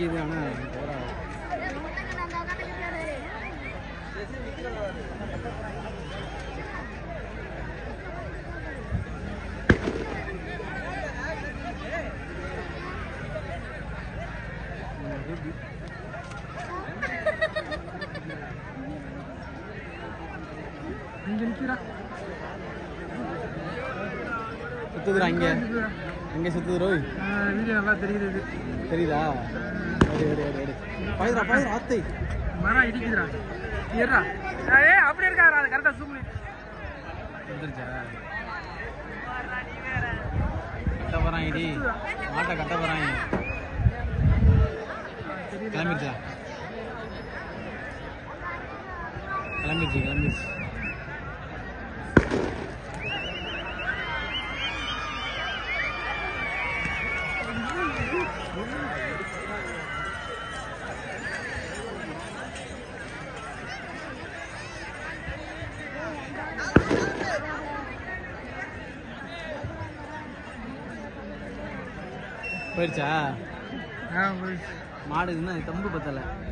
நிற்கிது. ஆனால் இங்கே நிற்கிறா சுத்துதுரா இங்கே எங்கே சுத்துது ரோய்? வீடியோ நல்லா தெரியுது. தெரியுதா? பயிரா பயிரா அத்தை மரம் இடிக்குதுடா. ஏறா ஏ அப்படி இருக்காரா? அது கரெக்டாக சூம் பண்ணி வந்துருச்சா? கட்ட போகிறான் இடி மாட்டை கட்ட போகிறாங்க. கிளம்பிடுச்சா? கிளம்பிடுச்சு. போயிடுச்சா? போயிடுச்சு. மாடு இருந்தால் தம்பு பத்தலை.